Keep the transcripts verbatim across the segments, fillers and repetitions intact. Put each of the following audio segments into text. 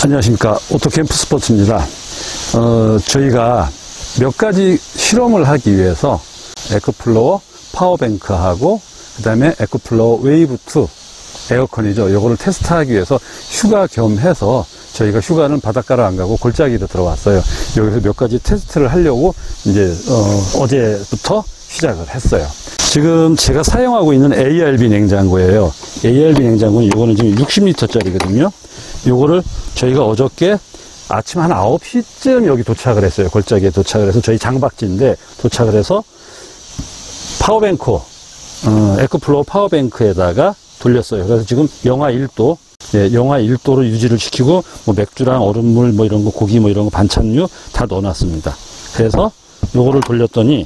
안녕하십니까. 오토캠프 스포츠입니다. 어, 저희가 몇 가지 실험을 하기 위해서 에코플로어 파워뱅크하고 그 다음에 에코플로어 웨이브 투 에어컨이죠. 요거를 테스트하기 위해서 휴가 겸해서 저희가 휴가는 바닷가로 안 가고 골짜기로 들어왔어요. 여기서 몇 가지 테스트를 하려고 이제 어, 어제부터 시작을 했어요. 지금 제가 사용하고 있는 에이알비 냉장고예요. 에이알비 냉장고는 요거는 지금 육십 리터짜리거든요. 요거를 저희가 어저께 아침 한 아홉 시쯤 여기 도착을 했어요. 골짜기에 도착을 해서 저희 장박지인데 도착을 해서 파워뱅크, 어, 에코플로어 파워뱅크에다가 돌렸어요. 그래서 지금 영하 일 도, 예, 영하 일 도로 유지를 시키고 뭐 맥주랑 얼음물 뭐 이런 거 고기 뭐 이런 거 반찬류 다 넣어놨습니다. 그래서 요거를 돌렸더니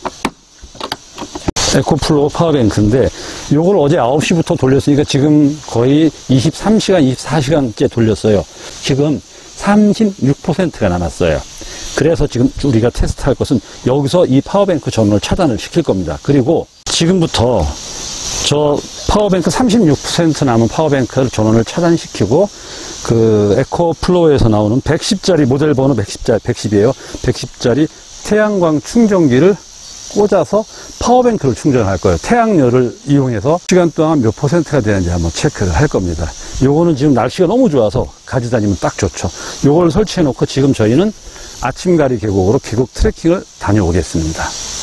에코플로어 파워뱅크인데 요걸 어제 아홉 시부터 돌렸으니까 지금 거의 이십삼 시간, 이십사 시간째 돌렸어요. 지금 삼십육 퍼센트가 남았어요. 그래서 지금 우리가 테스트할 것은 여기서 이 파워뱅크 전원을 차단을 시킬 겁니다. 그리고 지금부터 저 파워뱅크 삼십육 퍼센트 남은 파워뱅크 전원을 차단시키고 그 에코플로어에서 나오는 백십짜리 모델 번호 백십짜리, 백십이에요. 백십짜리 태양광 충전기를 꽂아서 파워뱅크를 충전할 거예요. 태양열을 이용해서 시간 동안 몇 퍼센트가 되는지 한번 체크를 할 겁니다. 요거는 지금 날씨가 너무 좋아서 가지 다니면 딱 좋죠. 요걸 설치해 놓고 지금 저희는 아침가리 계곡으로 계곡 트레킹을 다녀오겠습니다.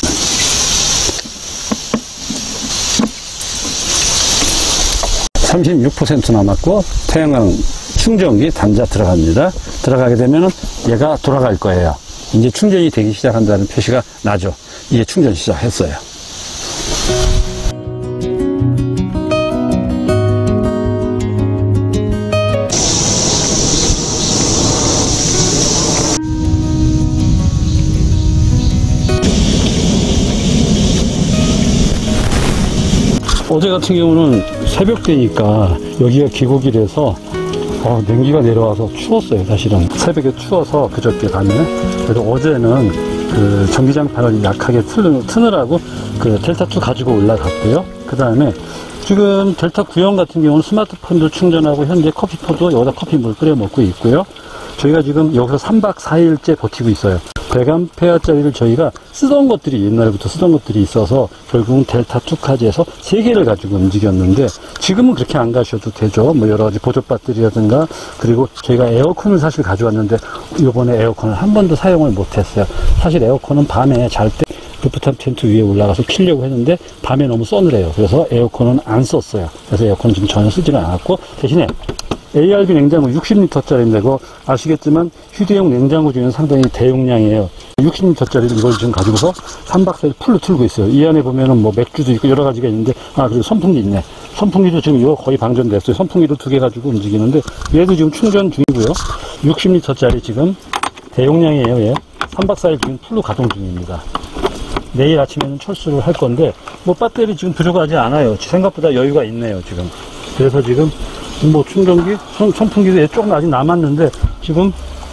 삼십육 퍼센트 남았고 태양광 충전기 단자 들어갑니다. 들어가게 되면 얘가 돌아갈 거예요. 이제 충전이 되기 시작한다는 표시가 나죠. 이제 충전 시작했어요. 어제 같은 경우는 새벽되니까 여기가 계곡이라서 어, 냉기가 내려와서 추웠어요. 사실은 새벽에 추워서 그저께 밤에. 그래서 어제는 그 전기장판을 약하게 틀, 트느라고 그 델타 투 가지고 올라갔고요. 그 다음에 지금 델타 구형 같은 경우는 스마트폰도 충전하고 현재 커피포도 여기다 커피 물 끓여 먹고 있고요. 저희가 지금 여기서 삼 박 사 일째 버티고 있어요. 백 암페어짜리를 저희가 쓰던 것들이 옛날부터 쓰던 것들이 있어서 결국은 델타 투까지해서 세 개를 가지고 움직였는데 지금은 그렇게 안 가셔도 되죠. 뭐 여러 가지 보조 배터리라든가 그리고 저희가 에어컨을 사실 가져왔는데 이번에 에어컨을 한 번도 사용을 못했어요. 사실 에어컨은 밤에 잘 때 루프탑 텐트 위에 올라가서 키려고 했는데 밤에 너무 서늘해요. 그래서 에어컨은 안 썼어요. 그래서 에어컨은 지금 전혀 쓰지는 않았고 대신에 에이알비 냉장고 육십 리터짜리인데 그거 아시겠지만 휴대용 냉장고 중에는 상당히 대용량이에요. 육십 리터짜리를 이걸 지금 가지고서 삼 박 사 일 풀로 틀고 있어요. 이 안에 보면은 뭐 맥주도 있고 여러 가지가 있는데 아 그리고 선풍기 있네. 선풍기도 지금 이거 거의 방전됐어요. 선풍기도 두 개 가지고 움직이는데 얘도 지금 충전 중이고요. 육십 리터짜리 지금 대용량이에요. 얘 삼 박 사 일 지금 풀로 가동 중입니다. 내일 아침에는 철수를 할 건데 뭐 배터리 지금 부족하지 않아요. 생각보다 여유가 있네요. 지금 그래서 지금 뭐 충전기, 선, 선풍기도 조금 아직 남았는데 지금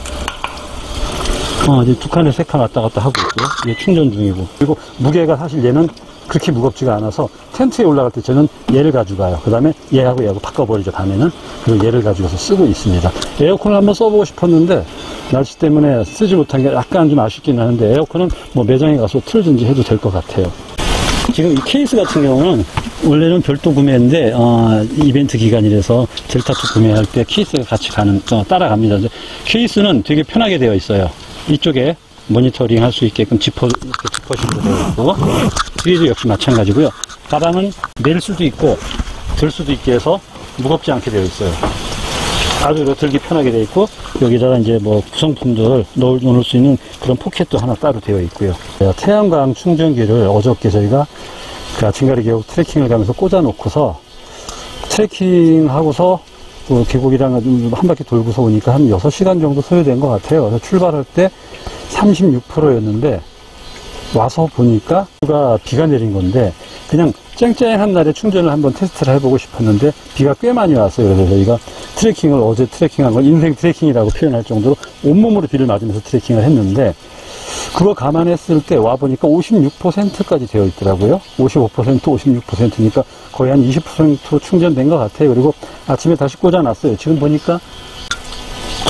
어, 이제 두 칸에 세 칸 왔다 갔다 하고 있고요. 이게 충전 중이고 그리고 무게가 사실 얘는 그렇게 무겁지가 않아서 텐트에 올라갈 때 저는 얘를 가져가요. 그 다음에 얘하고 얘하고 바꿔버리죠. 밤에는. 그리고 얘를 가지고서 쓰고 있습니다. 에어컨을 한번 써보고 싶었는데 날씨 때문에 쓰지 못한 게 약간 좀 아쉽긴 하는데 에어컨은 뭐 매장에 가서 틀든지 해도 될 것 같아요. 지금 이 케이스 같은 경우는 원래는 별도 구매인데 어, 이벤트 기간이라서 델타 투 구매할 때 케이스가 같이 가는 어, 따라갑니다. 케이스는 되게 편하게 되어 있어요. 이쪽에 모니터링 할 수 있게끔 지퍼 이렇게 지퍼식으로 되어 있고 뒤에도 역시 마찬가지고요. 가방은 낼 수도 있고 들 수도 있게 해서 무겁지 않게 되어 있어요. 아주 들기 편하게 되어 있고 여기다가 이제 뭐 구성품들을 넣을 수 있는 그런 포켓도 하나 따로 되어 있고요. 태양광 충전기를 어저께 저희가 그 아침가리 계곡 트레킹을 가면서 꽂아 놓고서 트레킹 하고서 그 계곡이랑 한 바퀴 돌고서 오니까 한 여섯 시간 정도 소요된 것 같아요. 그래서 출발할 때 삼십육 퍼센트였는데 와서 보니까 비가 내린 건데 그냥 쨍쨍한 날에 충전을 한번 테스트를 해보고 싶었는데 비가 꽤 많이 왔어요. 그래서 저희가 트레킹을 어제 트레킹한 걸 인생 트레킹이라고 표현할 정도로 온몸으로 비를 맞으면서 트레킹을 했는데 그거 감안했을 때 와보니까 오십육 퍼센트까지 되어 있더라고요. 오십오 퍼센트, 오십육 퍼센트니까 거의 한 이십 퍼센트 충전된 것 같아요. 그리고 아침에 다시 꽂아놨어요. 지금 보니까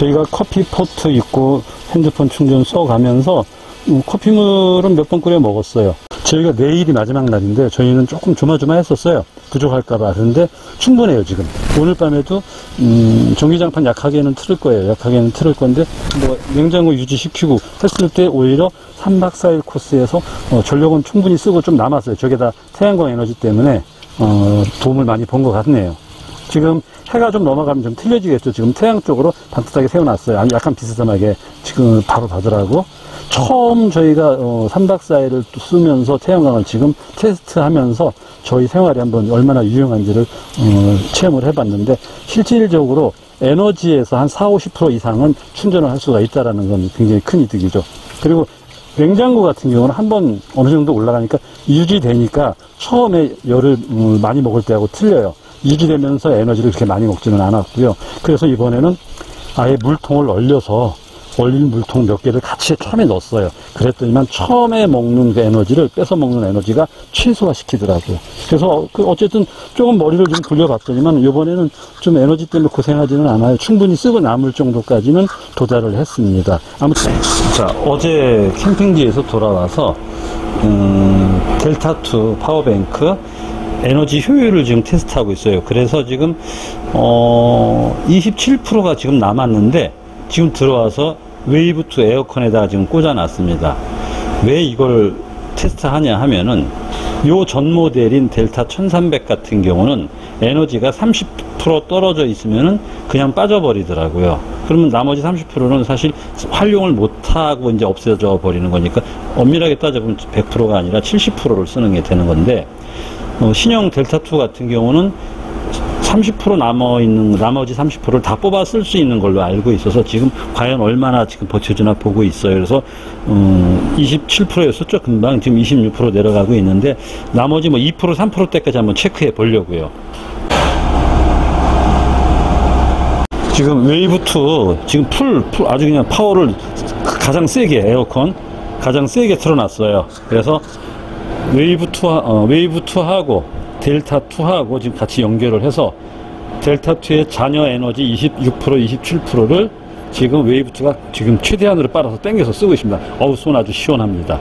저희가 커피 포트 있고 핸드폰 충전 써가면서 커피물은 몇 번 끓여 먹었어요. 저희가 내일이 마지막 날인데 저희는 조금 조마조마했었어요. 부족할까봐. 그런데 충분해요 지금. 오늘 밤에도 음, 전기장판 약하게는 틀을 거예요. 약하게는 틀을 건데 뭐 냉장고 유지시키고 했을 때 오히려 삼 박 사 일 코스에서 어, 전력은 충분히 쓰고 좀 남았어요. 저게 다 태양광 에너지 때문에 어, 도움을 많이 본 것 같네요. 지금 해가 좀 넘어가면 좀 틀려지겠죠. 지금 태양 쪽으로 반듯하게 세워놨어요. 아니, 약간 비스듬하게 지금 바로 가더라고. 처음 저희가 어, 삼 박 사 일을 쓰면서 태양광을 지금 테스트하면서 저희 생활이 한번 얼마나 유용한지를 어, 체험을 해봤는데 실질적으로 에너지에서 한 사, 오십 퍼센트 이상은 충전을 할 수가 있다는 건 굉장히 큰 이득이죠. 그리고 냉장고 같은 경우는 한번 어느 정도 올라가니까 유지되니까 처음에 열을 음, 많이 먹을 때하고 틀려요. 유지되면서 에너지를 그렇게 많이 먹지는 않았고요. 그래서 이번에는 아예 물통을 얼려서 얼린 물통 몇 개를 같이 처음에 넣었어요. 그랬더니만 처음에 먹는 그 에너지를 뺏어 먹는 에너지가 최소화시키더라고요. 그래서 그 어쨌든 조금 머리를 좀 굴려봤더니만 이번에는 좀 에너지 때문에 고생하지는 않아요. 충분히 쓰고 남을 정도까지는 도달을 했습니다. 아무튼 자 어제 캠핑지에서 돌아와서 음, 델타투 파워뱅크 에너지 효율을 지금 테스트하고 있어요. 그래서 지금 어, 이십칠 퍼센트가 지금 남았는데 지금 들어와서 웨이브2 에어컨에다가 지금 꽂아 놨습니다. 왜 이걸 테스트하냐 하면은 요 전 모델인 델타 천삼백 같은 경우는 에너지가 삼십 퍼센트 떨어져 있으면은 그냥 빠져버리더라고요. 그러면 나머지 삼십 퍼센트는 사실 활용을 못하고 이제 없어져 버리는 거니까 엄밀하게 따져보면 백 퍼센트가 아니라 칠십 퍼센트를 쓰는 게 되는 건데 어, 신형 델타투 같은 경우는 삼십 퍼센트 남아있는, 나머지 삼십 퍼센트를 다 뽑아 쓸 수 있는 걸로 알고 있어서 지금 과연 얼마나 지금 버텨주나 보고 있어요. 그래서, 음, 이십칠 퍼센트였었죠. 금방 지금 이십육 퍼센트 내려가고 있는데, 나머지 뭐 이 퍼센트, 삼 퍼센트대까지 한번 체크해 보려고요. 지금 웨이브2, 지금 풀, 풀, 아주 그냥 파워를 가장 세게, 에어컨, 가장 세게 틀어놨어요. 그래서 웨이브2, 어, 웨이브2하고, 델타투하고 지금 같이 연결을 해서 델타투의 잔여 에너지 이십육 퍼센트, 이십칠 퍼센트를 지금 웨이브2가 지금 최대한으로 빨아서 당겨서 쓰고 있습니다. 어우, 손 아주 시원합니다.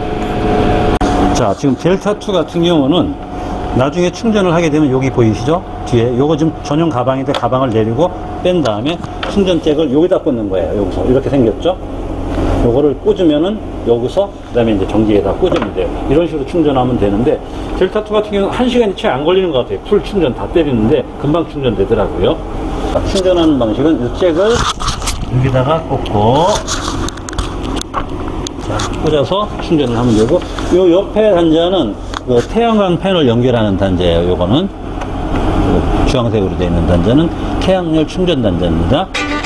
자, 지금 델타투 같은 경우는 나중에 충전을 하게 되면 여기 보이시죠? 뒤에 요거 지금 전용 가방인데 가방을 내리고 뺀 다음에 충전 잭을 여기다 꽂는 거예요. 여기서 이렇게 생겼죠? 요거를 꽂으면은 여기서 그 다음에 이제 전기에다 꽂으면 돼요. 이런 식으로 충전하면 되는데 델타투 같은 경우는 한 시간이 채 안 걸리는 것 같아요. 풀 충전 다 때리는데 금방 충전되더라고요. 충전하는 방식은 이 잭을 여기다가 꽂고 자, 꽂아서 충전을 하면 되고 요 옆에 단자는 그 태양광 패널 연결하는 단자예요. 요거는 주황색으로 되어 있는 단자는 태양열 충전 단자입니다.